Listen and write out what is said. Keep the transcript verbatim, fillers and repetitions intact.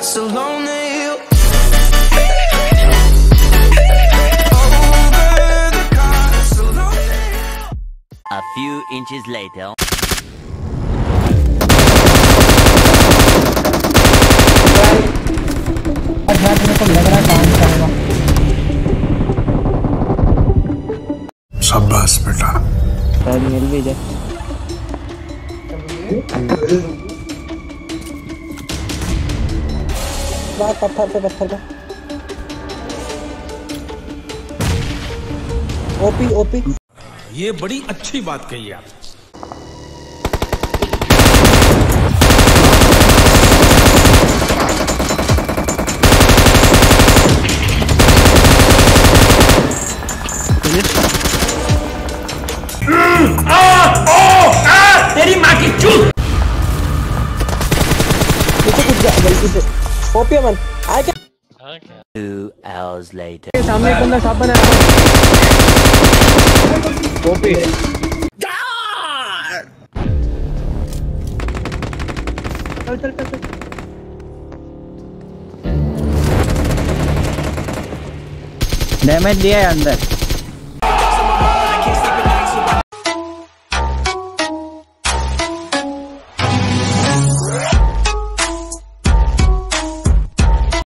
so lonely. A few inches later. अच्छा मेरे को लग रहा है काम करेगा। शाबाश बेटा। शायद मिल भी जाए। बात पत्थर पे पत्थर पे। ओपी ओपी। ये बड़ी अच्छी बात कही आप। तेरी माँ की चूत। नीचे कूद जा जल्दी से। ओपी अमन आए क्या? Two hours later. सामने एक बंदा साफ बनाया। ओपी। चल चल चल। डैमेज दिया है अंदर।